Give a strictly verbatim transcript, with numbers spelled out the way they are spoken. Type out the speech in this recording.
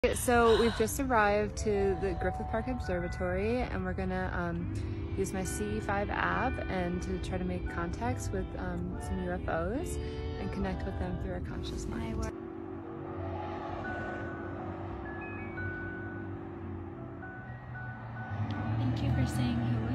So we've just arrived to the Griffith Park Observatory, and we're gonna um, use my C E five app and to try to make contacts with um, some U F Os and connect with them through our conscious mind. Thank you for saying hello.